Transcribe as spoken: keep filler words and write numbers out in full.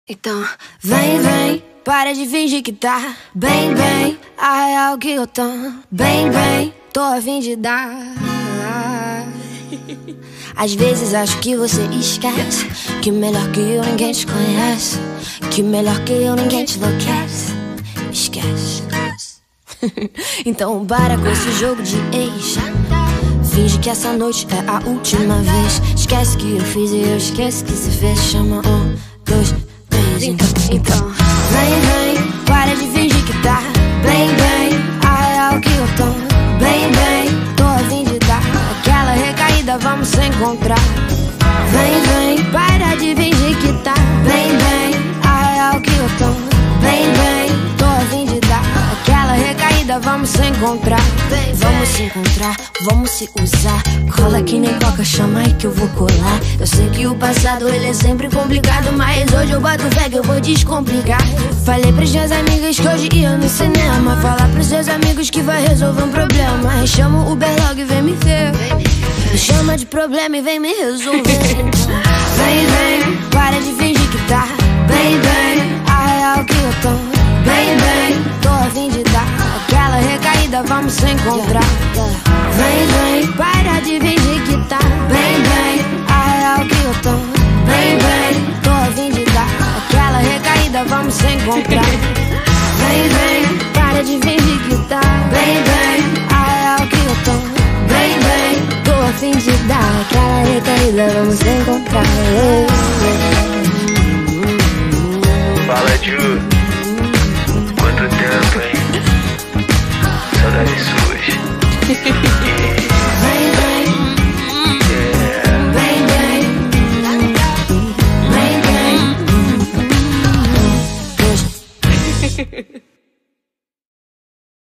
Então, vem, vem, para de fingir que tá bem, bem, a real que eu tô bem, bem, tô a fim de dar. Às vezes acho que você esquece que melhor que eu ninguém te conhece, que melhor que eu ninguém te enlouquece. Esquece. Então para com esse jogo de ex, finge que essa noite é a última vez. Esquece que eu fiz e eu esqueço que se fez. Chama um, dois, três. Então, então vem, vem, para de fingir que tá bem, bem, a real que eu tô bem, bem, tô a fim de dar aquela recaída, vamos se encontrar. Vem, vem, para de fingir que tá bem, bem, a real que eu tô bem, bem, tô a fim de dar aquela recaída, vamos se encontrar. Vamos se encontrar, vamos se usar. Cola que nem coca, chama aí que eu vou colar. Eu sei que o passado ele é sempre complicado, mas hoje eu boto fé que eu vou descomplicar. Falei pras minhas amigas que hoje ia no cinema. Falar pros seus amigos que vai resolver um problema. Chama o Uber logo e vem me ver. Me chama de problema e vem me resolver. Vem, vem, para de fingir que tá bem, bem, a real que eu tô bem, bem, tô a fim de dar aquela recaída, vamos se encontrar. Vem, vem, para de fingir que tá bem, bem, a real que eu tô bem, bem, tô a fim de dar aquela recaída, vamos se encontrar. Vem, vem, para de fingir que tá bem, bem, a real que eu tô bem, bem, tô a fim de dar aquela recaída, vamos se encontrar. Fala, Ju, quanto tempo, hein? Saudades suas. Vem, vem, Yeah. vem, vem, vem, vem.